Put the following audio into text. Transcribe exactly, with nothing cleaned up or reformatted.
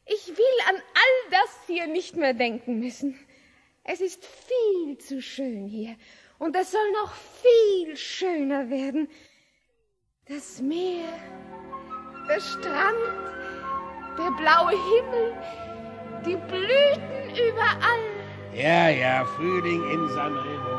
Ich will an all das hier nicht mehr denken müssen. Es ist viel zu schön hier. Und es soll noch viel schöner werden. Das Meer, der Strand, der blaue Himmel, die Blüten überall. Ja, ja, Frühling in Sanremo.